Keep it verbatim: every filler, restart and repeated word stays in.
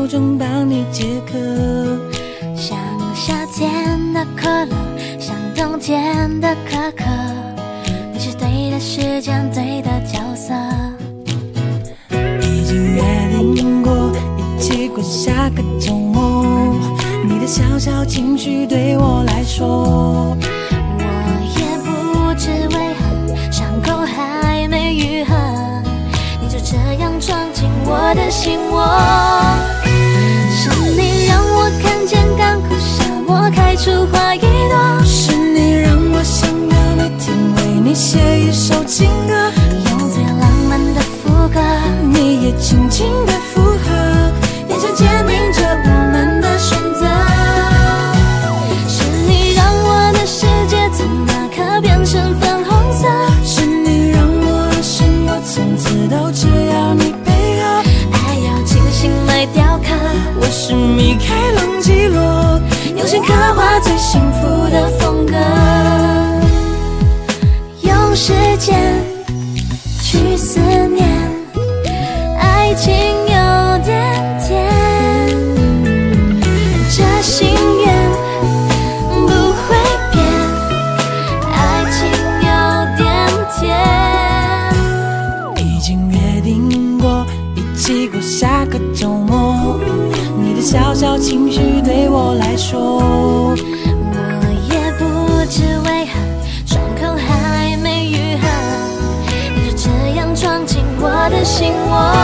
手中帮你解渴。 像夏天的可乐，像冬天的可可，你是对的时间，对的角色。 已经约定过一起过下个周末，你的小小情绪对我来说， 我也不知为何伤口还没愈合，你就这样闯进我的心窝。是你让我看见干枯沙漠开出花一朵， 是你让我想要每天为你写一首情歌， 用最浪漫的副歌， 你也轻轻的附和，眼神坚定着我们的选择。 是你让我的世界从那刻变成粉红色， 是你让我的生活从此都只要你配合， 爱要精心来雕刻。 我是米开朗基罗，用心刻画最幸福的风格， 用时间去思念，爱情有点甜，这心愿不会变，爱情有点甜。 已经约定过一起过下个周末，你的小小情绪对我来说， 我也不知为何伤口还没愈合，你就这样闯进我的心窝。